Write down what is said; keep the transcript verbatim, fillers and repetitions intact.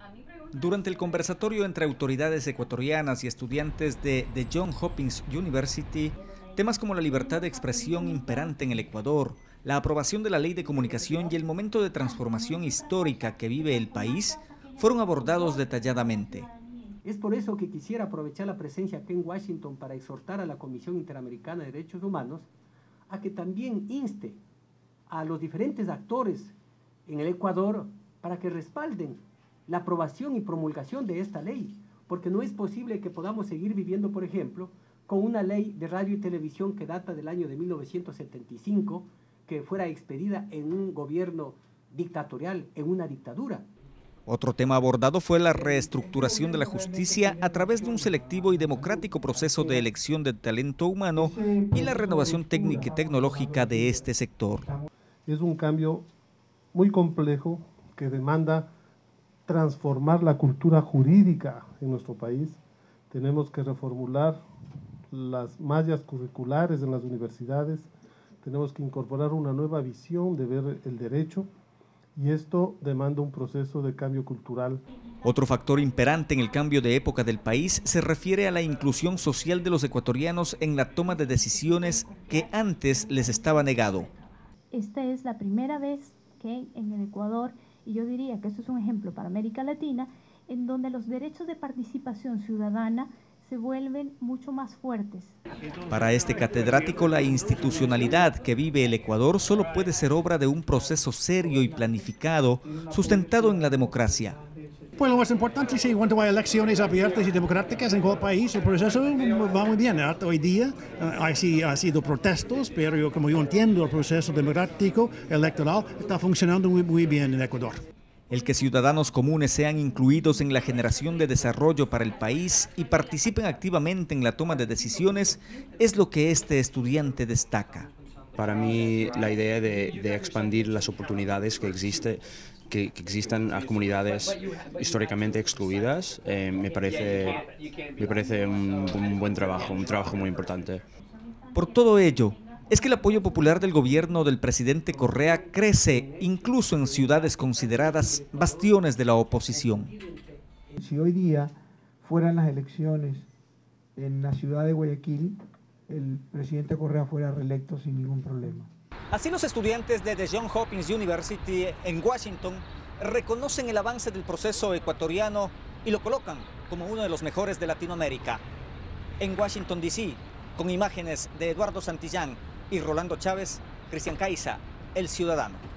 Durante el conversatorio entre autoridades ecuatorianas y estudiantes de The Johns Hopkins University, temas como la libertad de expresión imperante en el Ecuador, la aprobación de la ley de comunicación y el momento de transformación histórica que vive el país fueron abordados detalladamente. Es por eso que quisiera aprovechar la presencia aquí en Washington para exhortar a la Comisión Interamericana de Derechos Humanos a que también inste a los diferentes actores en el Ecuador para que respalden la aprobación y promulgación de esta ley, porque no es posible que podamos seguir viviendo, por ejemplo, con una ley de radio y televisión que data del año de mil novecientos setenta y cinco, que fuera expedida en un gobierno dictatorial, en una dictadura. Otro tema abordado fue la reestructuración de la justicia a través de un selectivo y democrático proceso de elección de talento humano y la renovación técnica y tecnológica de este sector. Es un cambio muy complejo que demanda transformar la cultura jurídica en nuestro país. Tenemos que reformular las mallas curriculares en las universidades, tenemos que incorporar una nueva visión de ver el derecho, y esto demanda un proceso de cambio cultural. Otro factor imperante en el cambio de época del país se refiere a la inclusión social de los ecuatorianos en la toma de decisiones que antes les estaba negado. Esta es la primera vez que en el Ecuador, y yo diría que esto es un ejemplo para América Latina, en donde los derechos de participación ciudadana se vuelven mucho más fuertes. Para este catedrático, la institucionalidad que vive el Ecuador solo puede ser obra de un proceso serio y planificado, sustentado en la democracia. Pues lo más importante, sí, cuando hay elecciones abiertas y democráticas en cualquier país, el proceso va muy bien. Hoy día ha sido protestos, pero yo, como yo entiendo el proceso democrático electoral, está funcionando muy, muy bien en Ecuador. El que ciudadanos comunes sean incluidos en la generación de desarrollo para el país y participen activamente en la toma de decisiones es lo que este estudiante destaca. Para mí, la idea de, de expandir las oportunidades que existe, que, que existan a comunidades históricamente excluidas, eh, me parece, me parece un, un buen trabajo, un trabajo muy importante. Por todo ello, es que el apoyo popular del gobierno del presidente Correa crece incluso en ciudades consideradas bastiones de la oposición. Si hoy día fueran las elecciones en la ciudad de Guayaquil, el presidente Correa fuera reelecto sin ningún problema. Así, los estudiantes de The Johns Hopkins University en Washington reconocen el avance del proceso ecuatoriano y lo colocan como uno de los mejores de Latinoamérica. En Washington, D C, con imágenes de Eduardo Santillán y Rolando Chávez, Cristian Caiza, El Ciudadano.